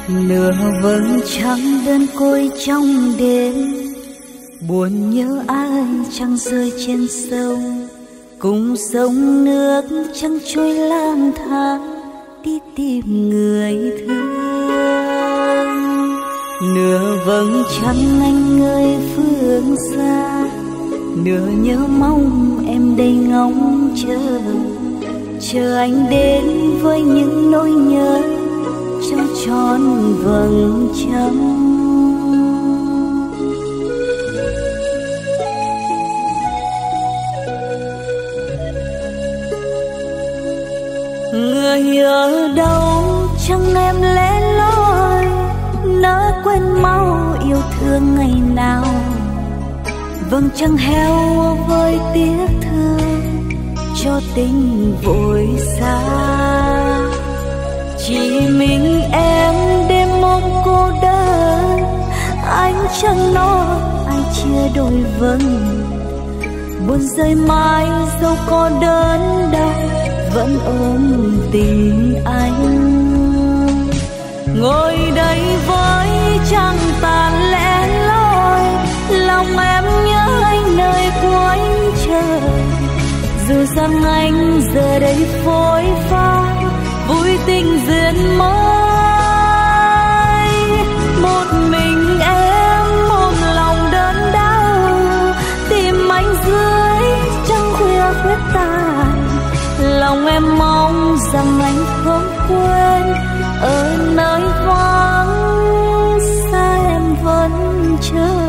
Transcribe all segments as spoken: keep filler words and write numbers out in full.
Nửa vầng trăng đơn côi trong đêm, buồn nhớ ai trăng rơi trên sông, cùng sông nước trăng trôi lang thang đi tìm người thương. Nửa vầng trăng anh ơi phương xa, nửa nhớ mong em đây ngóng chờ, chờ anh đến với những nỗi nhớ cho tròn vầng trăng. Người ở đâu chẳng em lẻ loi, nỡ quên mau yêu thương ngày nào. Vầng trăng heo với tiếc thương cho tình vội xa. Chỉ mình em đêm ôm cô đơn, anh chẳng nói ai chia đôi vầng. Buồn rơi mãi dẫu có đớn đau, vẫn ôm tình anh. Ngồi đây với trăng tàn lẻ loi, lòng em nhớ anh nơi cuối trời. Dù rằng anh giờ đây phôi pha, vui tình duyên mới. Một mình em ôm lòng đớn đau, tìm anh dưới trăng khuya khuyết tàn. Lòng em mong rằng anh không quên, ở nơi vắng xa em vẫn chờ.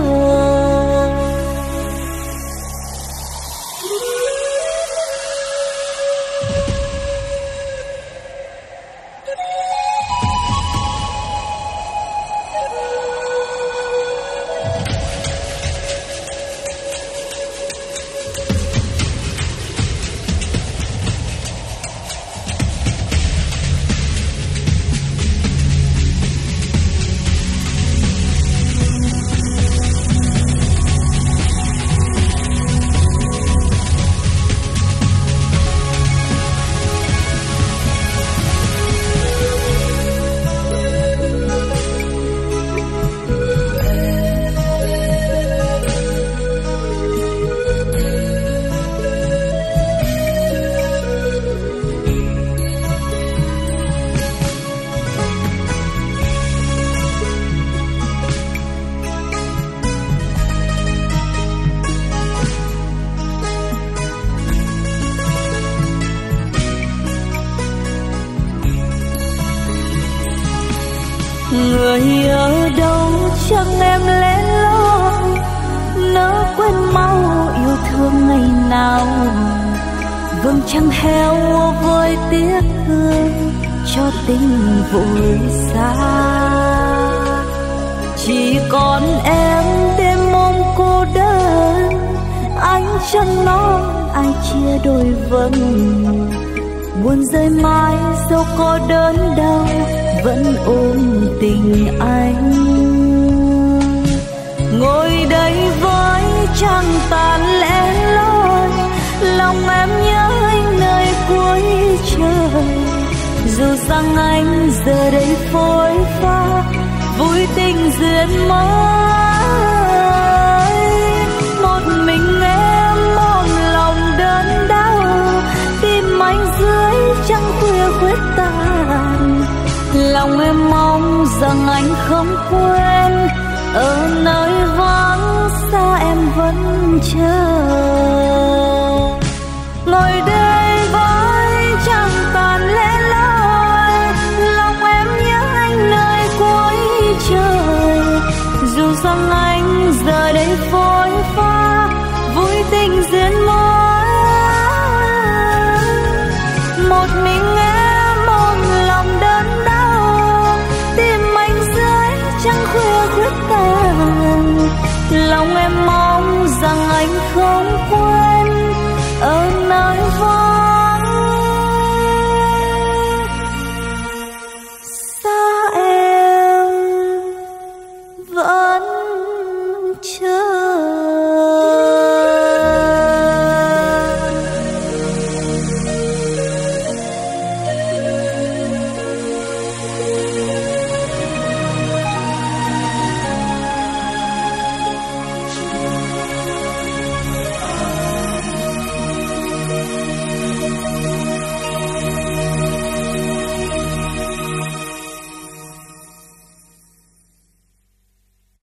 Người ở đâu chẳng em lẻ loi, nỡ quên mau yêu thương ngày nào. Vầng trăng heo với tiếc thương cho tình vội xa. Chỉ còn em đêm ôm cô đơn, anh chẳng nói ai chia đôi vầng. Buồn rơi mãi dẫu có đớn đau, vẫn ôm tình anh. Ngồi đây với trăng tàn lẻ loi, lòng em nhớ anh nơi cuối trời. Dù rằng anh giờ đây phôi pha, vui tình duyên mới. Một mình em ôm lòng đớn đau, tìm anh dưới trăng khuya khuyết tàn. Lòng em mong rằng anh không quên, ở nơi vắng xa em vẫn chờ. Ngồi đây với trăng tàn lẻ loi, lòng em nhớ anh nơi cuối trời. Dù rằng anh giờ đây phôi pha, vui tình